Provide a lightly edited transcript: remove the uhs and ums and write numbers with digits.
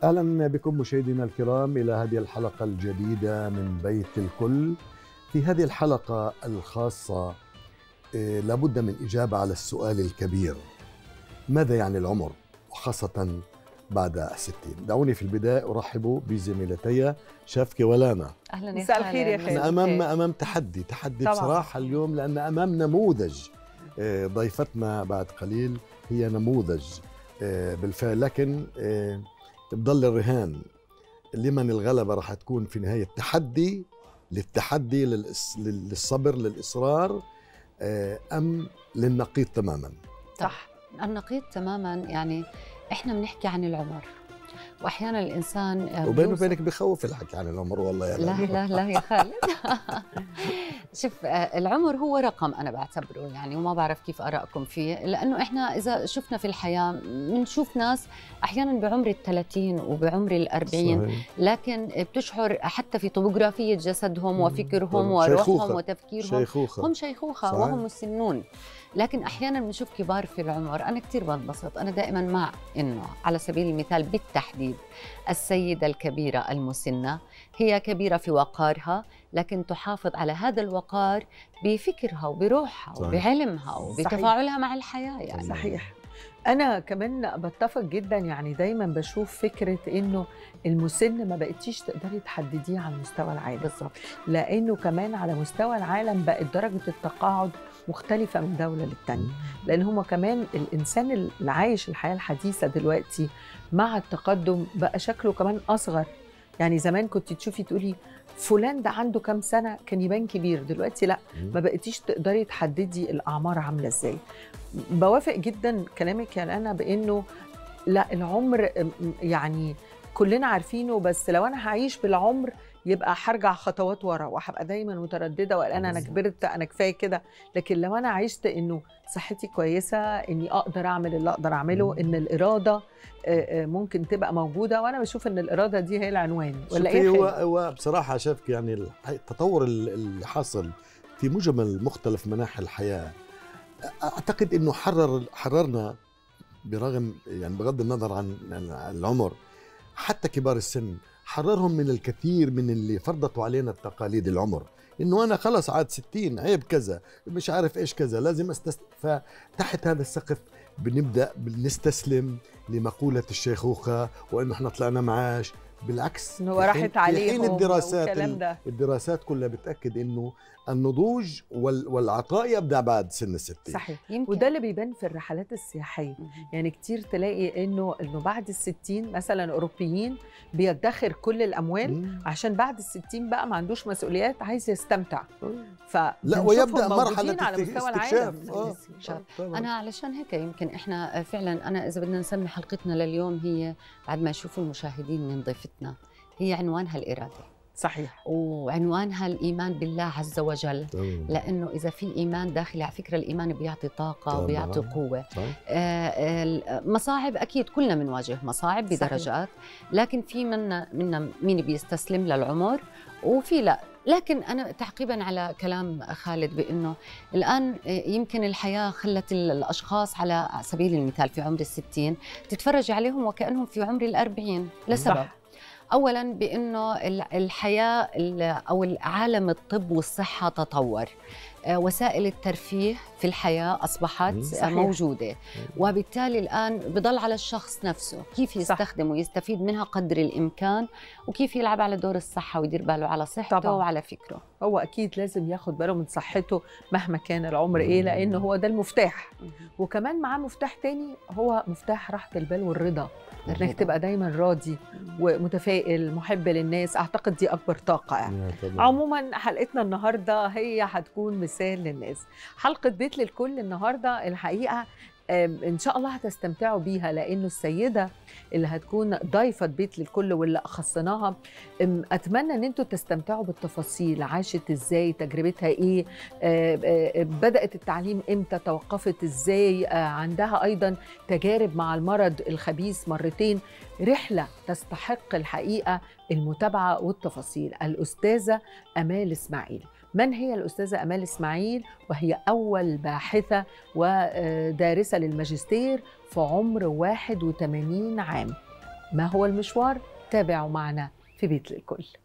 أهلا بكم مشاهدينا الكرام إلى هذه الحلقة الجديدة من بيت الكل. في هذه الحلقة الخاصة لابد من إجابة على السؤال الكبير: ماذا يعني العمر، وخاصة بعد الستين؟ دعوني في البداية أرحب بزميلتي شافكي ولانا. أهلا، مساء الخير يا خالد. أمام تحدي بصراحة اليوم، لأن أمام نموذج. ضيفتنا بعد قليل هي نموذج بالفعل، لكن بضل الرهان لمن الغلبة راح تكون في نهاية للتحدي للصبر للإصرار، أم للنقيض تماما؟ صح، النقيض تماما. يعني احنا بنحكي عن العمر، واحيانا الانسان وبيني وبينك بخوف الحكي عن العمر والله يا لا يا خالد. شوف، العمر هو رقم أنا بعتبره، يعني وما بعرف كيف آرائكم فيه، لأنه إحنا إذا شفنا في الحياة بنشوف ناس أحياناً بعمر 30 وبعمر 40، صحيح. لكن بتشعر حتى في طبوغرافية جسدهم وفكرهم وروحهم وتفكيرهم هم شيخوخة وهم مسنون. لكن أحياناً بنشوف كبار في العمر. أنا كتير بنبسط، أنا دائماً مع إنه على سبيل المثال بالتحديد السيدة الكبيرة المسنة هي كبيرة في وقارها، لكن تحافظ على هذا الوقار بفكرها وبروحها وبعلمها وبتفاعلها مع الحياة. يعني صحيح. أنا كمان بتفق جدا، يعني دايما بشوف فكرة إنه المسن ما بقتيش تقدري تحدديه على مستوى العالم، بالضبط، لأنه كمان على مستوى العالم بقت درجة التقاعد مختلفة من دولة للتانية، لأن هما كمان الإنسان اللي عايش الحياة الحديثة دلوقتي مع التقدم بقى شكله كمان أصغر. يعني زمان كنت تشوفي تقولي فلان ده عنده كام سنة كان يبان كبير، دلوقتي لا، ما بقتيش تقدري تحددي الأعمار عاملة إزاي. بوافق جدا كلامك يا لانا بأنه لا، العمر يعني كلنا عارفينه، بس لو أنا هعيش بالعمر يبقى هرجع خطوات ورا وهبقى دايما متردده وقلقانه انا كبرت، انا كفايه كده. لكن لو انا عشت انه صحتي كويسه، اني اقدر اعمل اللي اقدر اعمله، ان الاراده ممكن تبقى موجوده، وانا بشوف ان الاراده دي هي العنوان. ولا ايه؟ هو بصراحه شافك، يعني التطور اللي حصل في مجمل مختلف مناحي الحياه، اعتقد انه حررنا برغم، يعني بغض النظر عن العمر، حتى كبار السن حررهم من الكثير من اللي فرضتوا علينا التقاليد العمر، انه انا خلص عاد 60 عيب كذا مش عارف ايش كذا لازم فتحت هذا السقف بنبدا نستسلم لمقوله الشيخوخه وانه احنا طلعنا معاش. بالعكس، انه راحت عليهم الدراسات كلها بتاكد انه النضوج والعطاء يبدأ بعد سن 60. صحيح. وده اللي بيبان في الرحلات السياحية. يعني كتير تلاقي انه بعد 60 مثلا أوروبيين بيدخر كل الأموال عشان بعد 60 بقى ما عندوش مسؤوليات، عايز يستمتع. لا، ويبدأ مرحلة على مستوى العالم. أنا علشان هيك يمكن إحنا فعلا، أنا إذا بدنا نسمي حلقتنا لليوم هي بعد ما يشوفوا المشاهدين من ضيفتنا، هي عنوانها الإرادة. صحيح. وعنوانها الإيمان بالله عز وجل. لأنه إذا في إيمان داخلي، على فكرة الإيمان بيعطي طاقة وبيعطي قوة. مصاعب أكيد كلنا بنواجه مصاعب بدرجات، لكن في منا مين بيستسلم للعمر وفي لا. لكن أنا تعقيباً على كلام خالد بأنه الآن يمكن الحياة خلت الأشخاص على سبيل المثال في عمر 60 تتفرج عليهم وكأنهم في عمر 40 لسبب. أولاً بأنه الحياة أو العالم الطب والصحة تطور، وسائل الترفيه في الحياة أصبحت موجودة، وبالتالي الآن بضل على الشخص نفسه كيف يستخدم ويستفيد منها قدر الإمكان، وكيف يلعب على دور الصحة ويدير باله على صحته طبعا. وعلى فكره. هو أكيد لازم ياخد باله من صحته مهما كان العمر إيه، لأنه هو ده المفتاح. وكمان معاه مفتاح تاني، هو مفتاح راحة البال والرضا، إنك تبقى دايما راضي ومتفائل محب للناس. أعتقد دي أكبر طاقة يعني. عموما حلقتنا النهاردة هي هتكون مثال للناس. حلقة بيت للكل النهاردة الحقيقة إن شاء الله هتستمتعوا بيها، لأنه السيدة اللي هتكون ضيفة بيت للكل واللي أخصناها، أتمنى أن أنتوا تستمتعوا بالتفاصيل. عاشت إزاي، تجربتها إيه، بدأت التعليم إمتى، توقفت إزاي، عندها أيضا تجارب مع المرض الخبيث مرتين. رحلة تستحق الحقيقة المتابعة والتفاصيل. الأستاذة أمال إسماعيل. من هي الأستاذة أمال إسماعيل؟ وهي أول باحثة ودارسة للماجستير في عمر 81 عام. ما هو المشوار؟ تابعوا معنا في بيت للكل.